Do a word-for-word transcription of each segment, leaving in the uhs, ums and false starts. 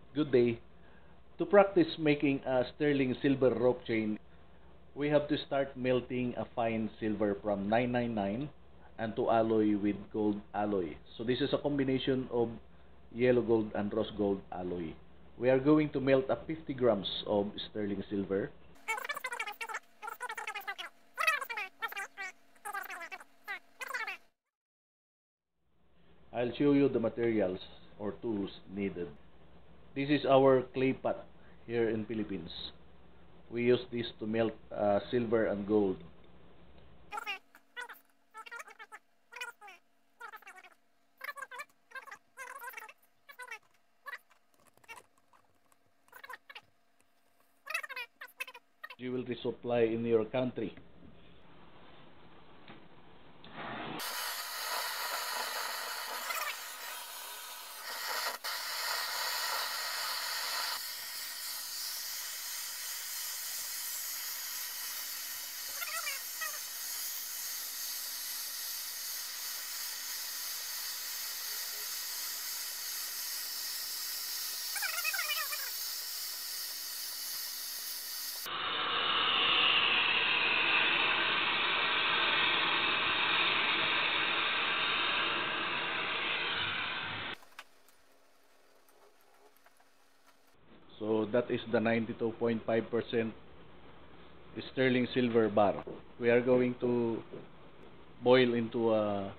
Good day. To practice making a sterling silver rope chain, we have to start melting a fine silver from nine nine nine and to alloy with gold alloy. So this is a combination of yellow gold and rose gold alloy. We are going to melt up fifty grams of sterling silver. I'll show you the materials or tools needed. This is our clay pot here in Philippines. We use this to melt uh, silver and gold. Jewelry supply in your country. So that is the ninety-two point five percent sterling silver bar. We are going to boil into a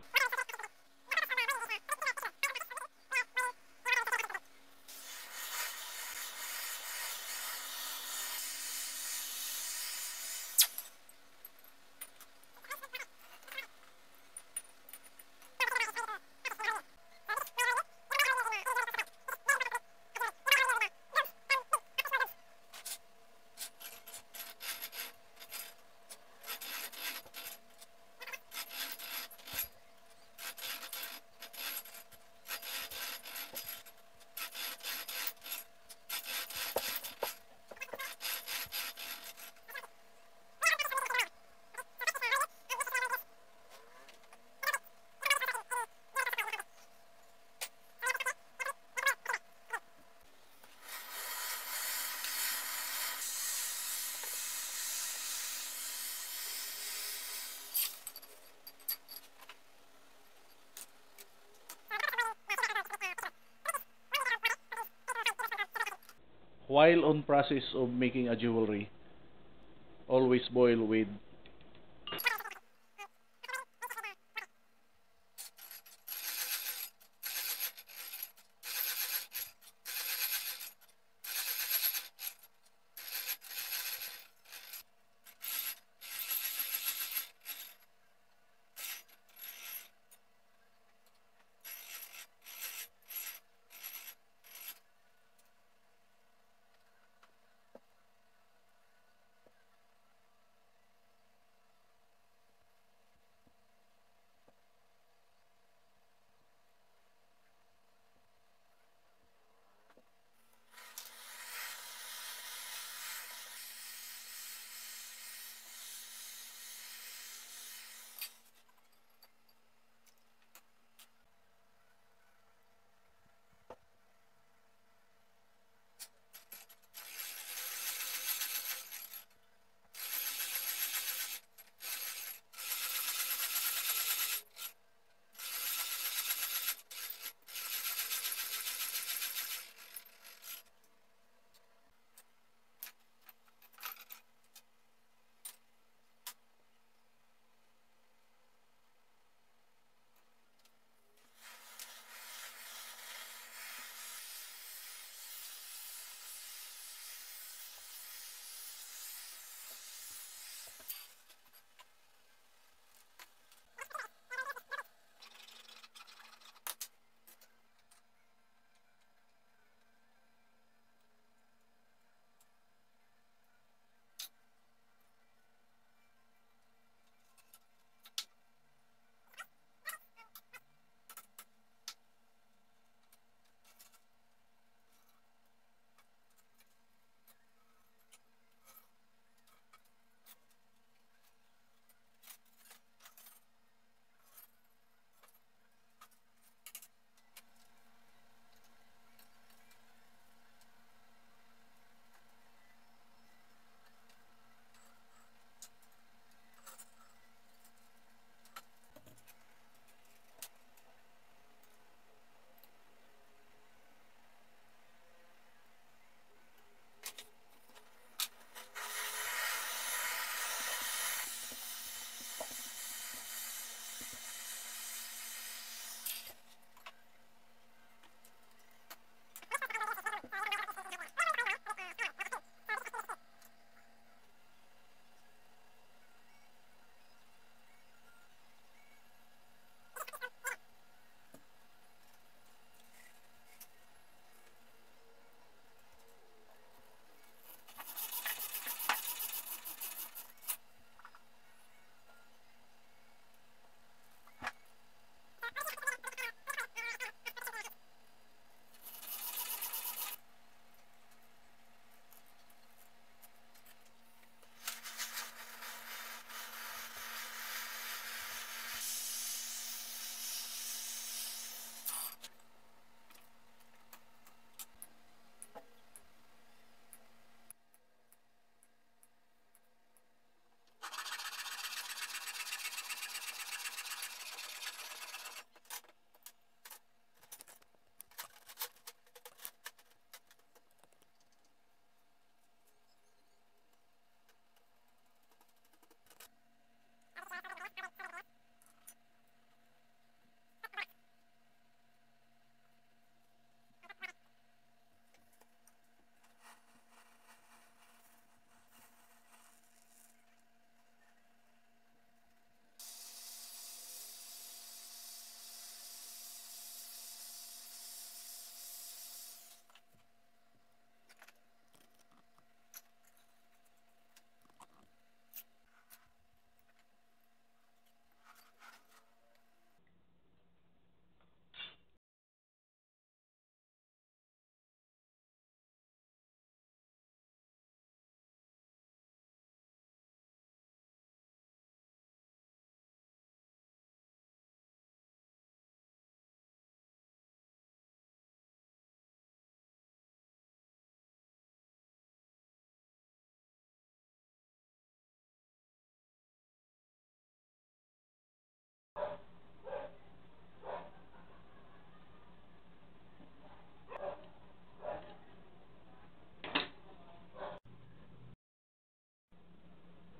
while on process of making a jewelry, always boil with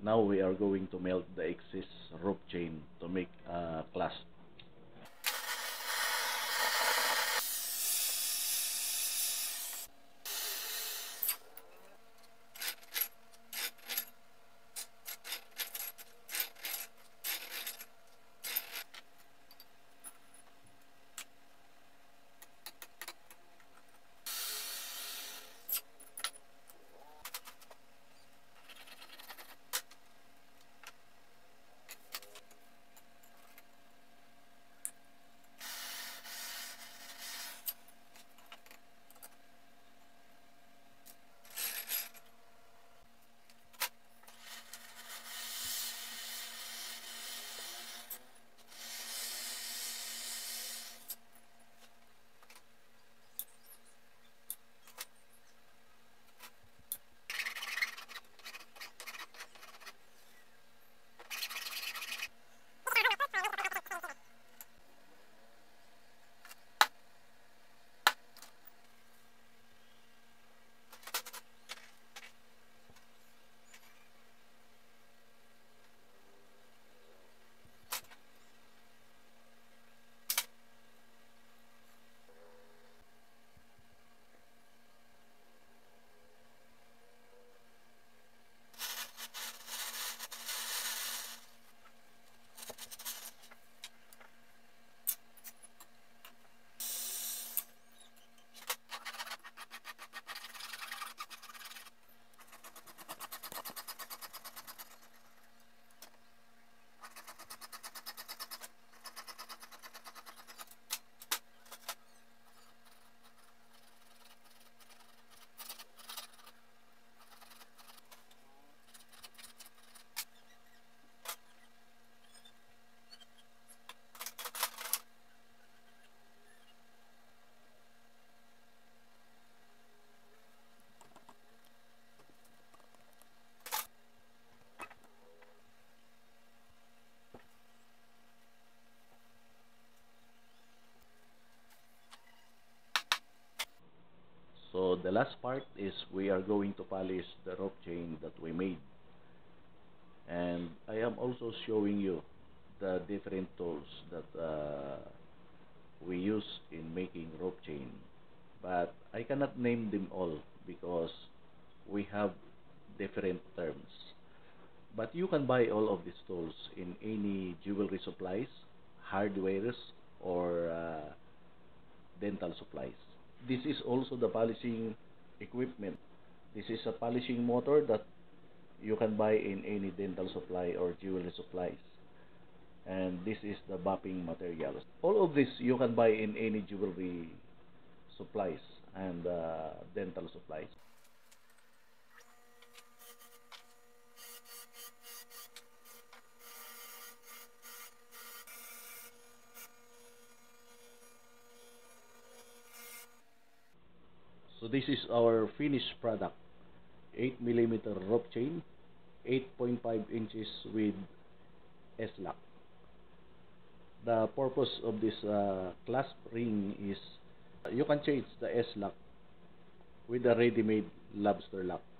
Now we are going to melt the excess rope chain to make a clasp. So the last part is we are going to polish the rope chain that we made. And I am also showing you the different tools that uh, we use in making rope chain. But I cannot name them all because we have different terms. But you can buy all of these tools in any jewelry supplies, hardwares, or uh, dental supplies. This is also the polishing equipment. This is a polishing motor that you can buy in any dental supply or jewelry supplies. And this is the buffing materials. All of this you can buy in any jewelry supplies and uh, dental supplies. So this is our finished product. eight millimeter rope chain, eight point five inches with S-lock. The purpose of this uh, clasp ring is uh, you can change the S-lock with a ready-made lobster lock.